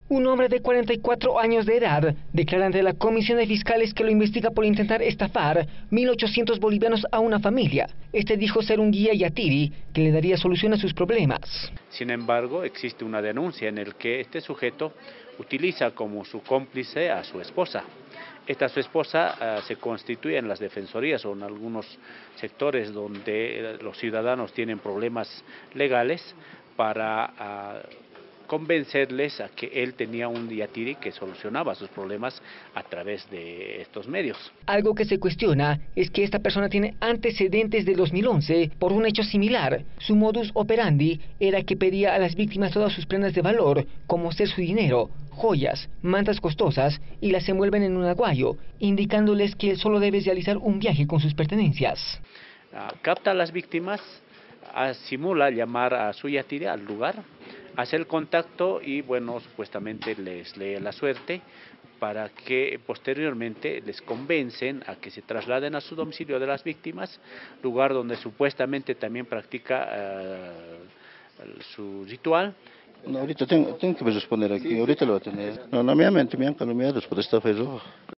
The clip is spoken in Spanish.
Un hombre de 44 años de edad declara ante la Comisión de Fiscales que lo investiga por intentar estafar 1.800 bolivianos a una familia. Este dijo ser un guía yatiri que le daría solución a sus problemas. Sin embargo, existe una denuncia en la que este sujeto utiliza como su cómplice a su esposa. Esta su esposa se constituye en las defensorías o en algunos sectores donde los ciudadanos tienen problemas legales para convencerles a que él tenía un yatiri que solucionaba sus problemas a través de estos medios. Algo que se cuestiona es que esta persona tiene antecedentes de 2011 por un hecho similar. Su modus operandi era que pedía a las víctimas todas sus prendas de valor, como ser su dinero, joyas, mantas costosas, y las envuelven en un aguayo, indicándoles que solo debe realizar un viaje con sus pertenencias. Capta a las víctimas, simula llamar a su yatiri al lugar, hace el contacto y bueno, supuestamente les lee la suerte para que posteriormente les convencen a que se trasladen a su domicilio de las víctimas, lugar donde supuestamente también practica su ritual. No, ahorita tengo que responder aquí, ahorita lo voy a tener. No, me han calumniado después de esta fe.